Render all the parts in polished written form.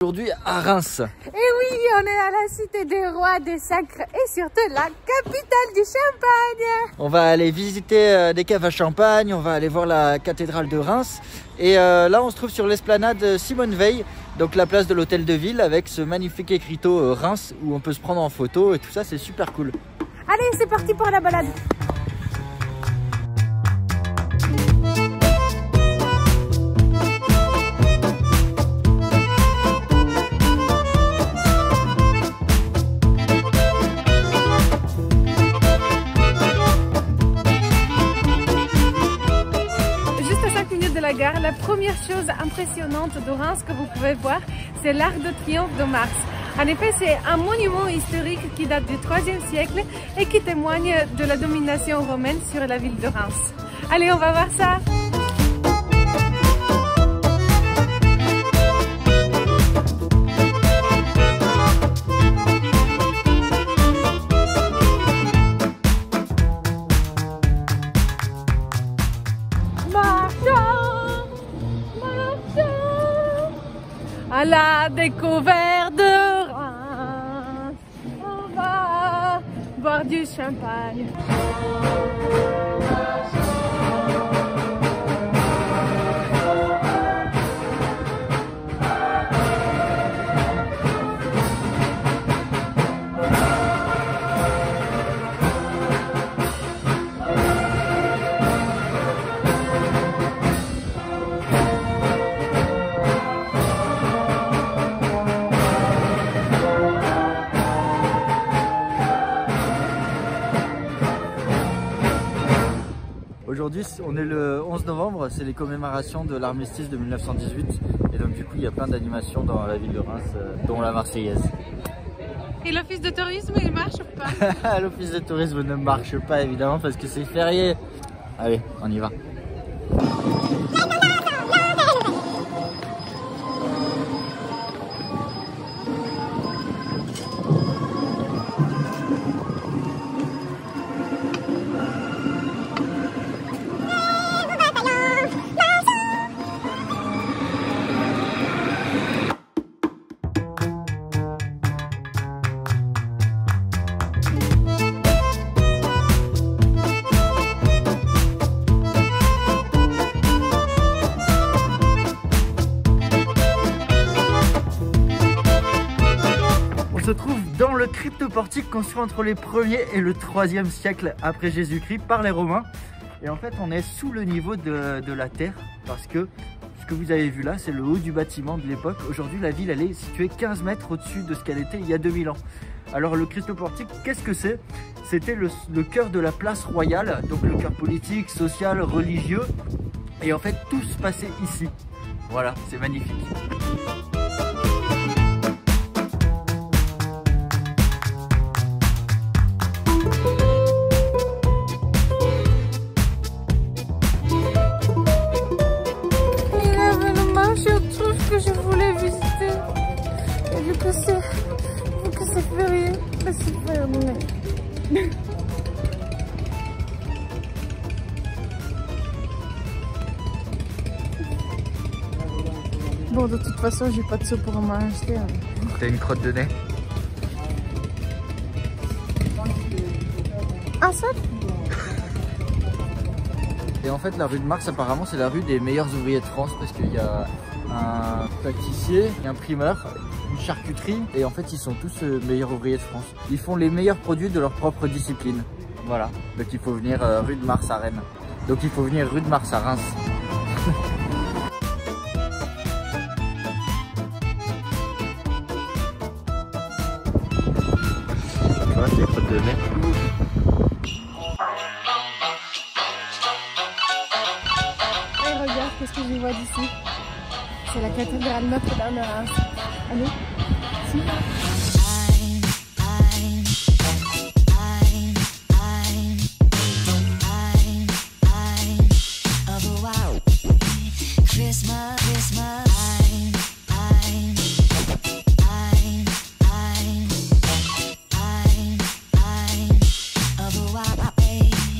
Aujourd'hui à Reims. Et oui, on est à la cité des rois, des sacres et surtout la capitale du champagne. On va aller visiter des caves à champagne, on va aller voir la cathédrale de Reims. Et là on se trouve sur l'esplanade Simone Veil, donc la place de l'hôtel de ville avec ce magnifique écriteau Reims où on peut se prendre en photo et tout ça, c'est super cool. Allez, c'est parti pour la balade. La première chose impressionnante de Reims que vous pouvez voir, c'est l'Arc de Triomphe de Mars. En effet, c'est un monument historique qui date du IIIe siècle et qui témoigne de la domination romaine sur la ville de Reims. Allez, on va voir ça! À la découverte de Reims, on va boire du champagne. Aujourd'hui, on est le 11 novembre, c'est les commémorations de l'armistice de 1918 et donc du coup il y a plein d'animations dans la ville de Reims, dont la Marseillaise. Et l'office de tourisme, il marche ou pas? L'office de tourisme ne marche pas évidemment parce que c'est férié. Allez, on y va. On se trouve dans le cryptoportique construit entre les 1er et le 3e siècle après Jésus-Christ par les Romains. Et en fait, on est sous le niveau de la terre parce que ce que vous avez vu là, c'est le haut du bâtiment de l'époque. Aujourd'hui, la ville, elle est située 15 mètres au-dessus de ce qu'elle était il y a 2000 ans. Alors, le cryptoportique, qu'est-ce que c'est? C'était le cœur de la place royale, donc le cœur politique, social, religieux. Et en fait, tout se passait ici. Voilà, c'est magnifique. Je voulais visiter et vu que c'est férié, c'est fermé. Bon, de toute façon, j'ai pas de sous pour m'en acheter. Hein. T'as une crotte de nez? Ah ça? Et en fait, la rue de Mars, apparemment, c'est la rue des meilleurs ouvriers de France parce qu'il y a un pâtissier, un primeur, une charcuterie et en fait, ils sont tous meilleurs ouvriers de France. Ils font les meilleurs produits de leur propre discipline. Voilà. Donc, il faut venir rue de Mars à Rennes. Donc, il faut venir rue de Mars à Reims. Voilà, c'est les crottes de nez. Qu'est-ce que je vois d'ici? C'est la cathédrale Notre-Dame de Reims. Allez, si.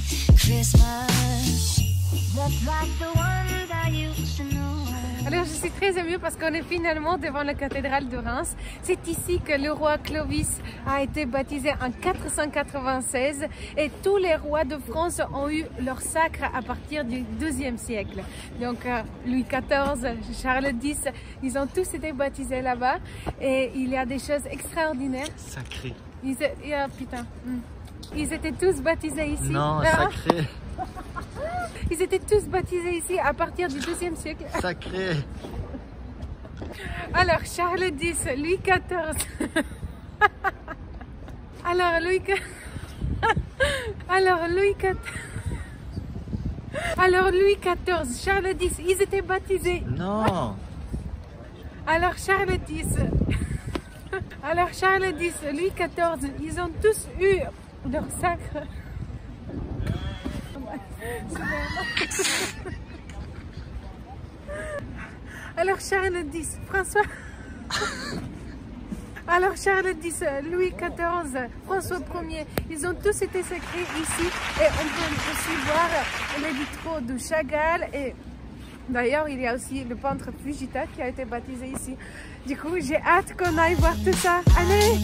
Alors je suis très émue parce qu'on est finalement devant la cathédrale de Reims. C'est ici que le roi Clovis a été baptisé en 496 et tous les rois de France ont eu leur sacre à partir du XIIe siècle. Donc Louis XIV, Charles X, ils ont tous été baptisés là-bas et il y a des choses extraordinaires. Sacré. Ils étaient tous baptisés ici. Non, sacré. Ils étaient tous baptisés ici à partir du XIIe siècle. Sacré. Alors Charles X, Louis XIV. Alors Louis XIV, Charles X, ils étaient baptisés. Non. Alors Charles X, Louis XIV, ils ont tous eu leur sacre. Alors Charles X, Louis XIV, François Ier, ils ont tous été sacrés ici et on peut aussi voir les vitraux de Chagall et d'ailleurs il y a aussi le peintre Fujita qui a été baptisé ici. Du coup j'ai hâte qu'on aille voir tout ça. Allez!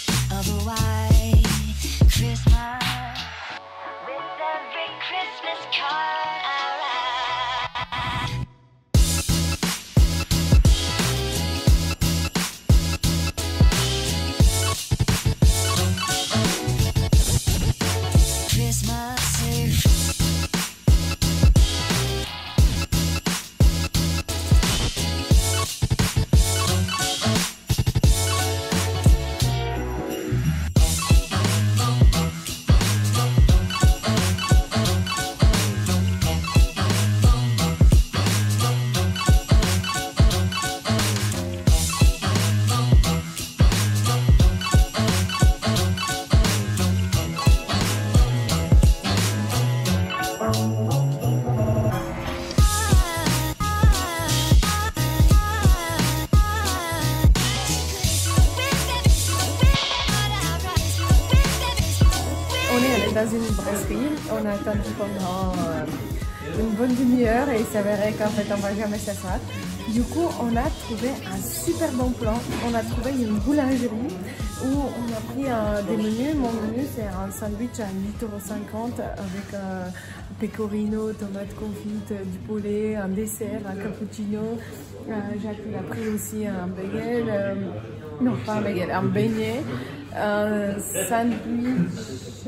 Dans une brasserie, on a attendu pendant une bonne demi-heure et il s'avérait qu'en fait on va jamais s'asseoir. Du coup on a trouvé un super bon plan, on a trouvé une boulangerie où on a pris des menus. Mon menu c'est un sandwich à 8,50 € avec pecorino, tomate confite, du poulet, un dessert, un cappuccino. Jacques il a pris aussi un bagel, non pas un bagel, un beignet, un sandwich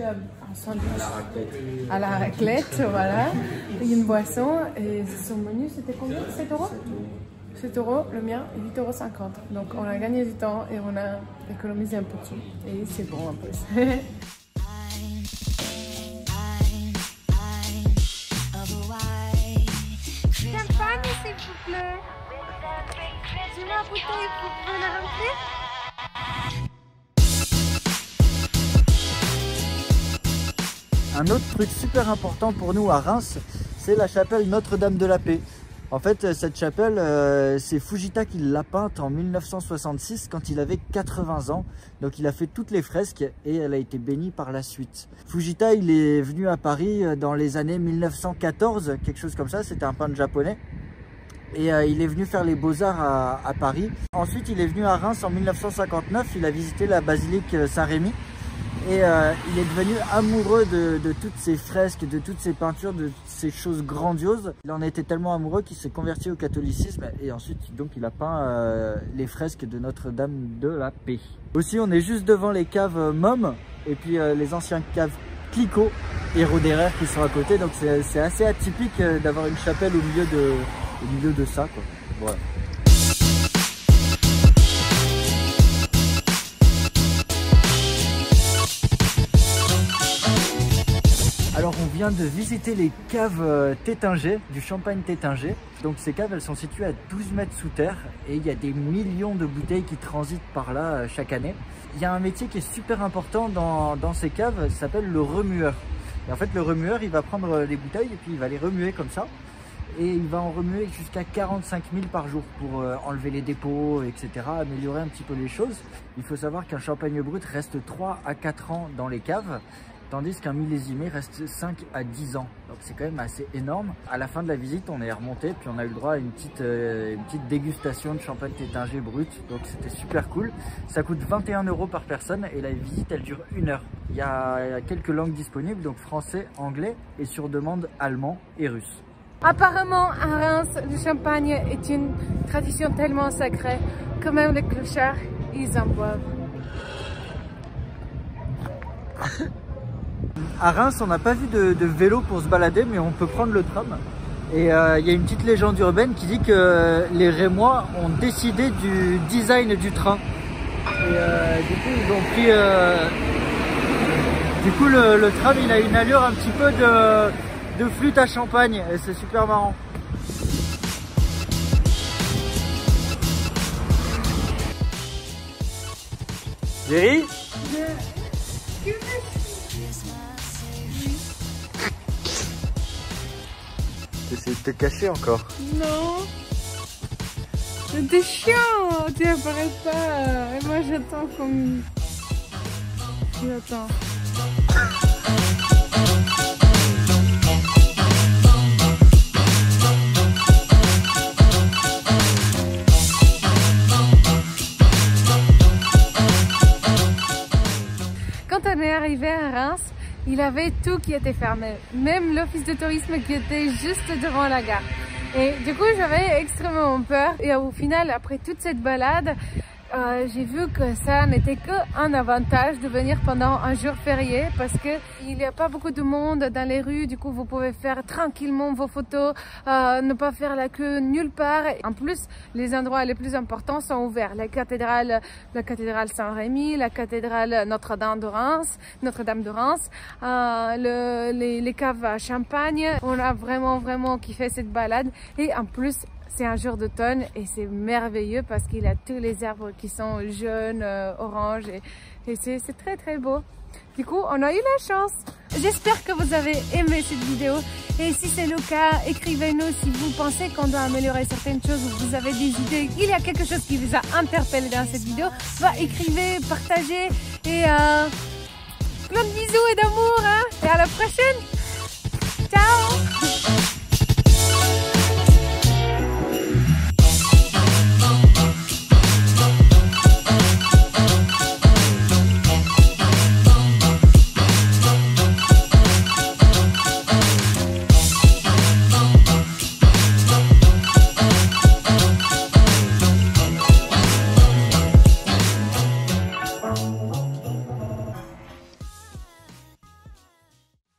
à la raclette, voilà, et une boisson. Et son menu c'était combien? 7 €? 7 €, le mien 8,50 €. Donc on a gagné du temps et on a économisé un peu de sous. Et c'est bon en plus. Champagne s'il vous plaît. J'ai ma bouteille, vous pouvez la remplir? Un autre truc super important pour nous à Reims, c'est la chapelle Notre-Dame de la Paix. En fait, cette chapelle, c'est Fujita qui l'a peinte en 1966 quand il avait 80 ans. Donc il a fait toutes les fresques et elle a été bénie par la suite. Fujita, il est venu à Paris dans les années 1914, quelque chose comme ça, c'était un peintre japonais. Et il est venu faire les beaux-arts à Paris. Ensuite, il est venu à Reims en 1959, il a visité la basilique Saint-Rémy. Et il est devenu amoureux de toutes ces fresques, de toutes ces peintures, de ces choses grandioses. Il en était tellement amoureux qu'il s'est converti au catholicisme et ensuite donc il a peint les fresques de Notre-Dame de la Paix. Aussi on est juste devant les caves Mom et puis les anciens caves Clicquot et Roederer qui sont à côté. Donc c'est assez atypique d'avoir une chapelle au milieu de ça, quoi. Voilà. Alors on vient de visiter les caves Tétinger, du champagne Tétinger. Donc ces caves elles sont situées à 12 mètres sous terre et il y a des millions de bouteilles qui transitent par là chaque année. Il y a un métier qui est super important dans ces caves, ça s'appelle le remueur. Et en fait le remueur il va prendre les bouteilles et puis il va les remuer comme ça. Et il va en remuer jusqu'à 45 000 par jour pour enlever les dépôts, etc., améliorer un petit peu les choses. Il faut savoir qu'un champagne brut reste 3 à 4 ans dans les caves tandis qu'un millésimé reste 5 à 10 ans. Donc c'est quand même assez énorme. À la fin de la visite, on est remonté, puis on a eu le droit à une petite dégustation de champagne Taittinger brut. Donc c'était super cool. Ça coûte 21 € par personne et la visite elle dure 1 heure. Il y a quelques langues disponibles, donc français, anglais et sur demande allemand et russe. Apparemment, à Reims, le champagne est une tradition tellement sacrée que même les clochards, ils en boivent. À Reims, on n'a pas vu de vélo pour se balader, mais on peut prendre le tram. Et il y a une petite légende urbaine qui dit que les Rémois ont décidé du design du train. Et du coup, ils ont pris... Du coup, le tram, il a une allure un petit peu de flûte à champagne. Et c'est super marrant. Jerry ? T'essayes de te cacher encore? Non. C'était chiant, tu apparais pas. Et moi j'attends comme... J'attends. Quand on est arrivé à Reims, il avait tout qui était fermé, même l'office de tourisme qui était juste devant la gare. Et du coup, j'avais extrêmement peur. Et au final, après toute cette balade, j'ai vu que ça n'était qu'un avantage de venir pendant un jour férié parce qu'il n'y a pas beaucoup de monde dans les rues. Du coup, vous pouvez faire tranquillement vos photos, ne pas faire la queue nulle part. En plus, les endroits les plus importants sont ouverts. La cathédrale Saint-Rémy, la cathédrale Notre-Dame de Reims, les caves à Champagne. On a vraiment kiffé cette balade. Et en plus, c'est un jour d'automne et c'est merveilleux parce qu'il y a tous les arbres qui sont jaunes, oranges et c'est très beau. Du coup, on a eu la chance. J'espère que vous avez aimé cette vidéo et si c'est le cas, écrivez-nous si vous pensez qu'on doit améliorer certaines choses ou vous avez des idées. Il y a quelque chose qui vous a interpellé dans cette vidéo. Écrivez, partagez et plein de bisous et d'amour. Et à la prochaine. Ciao.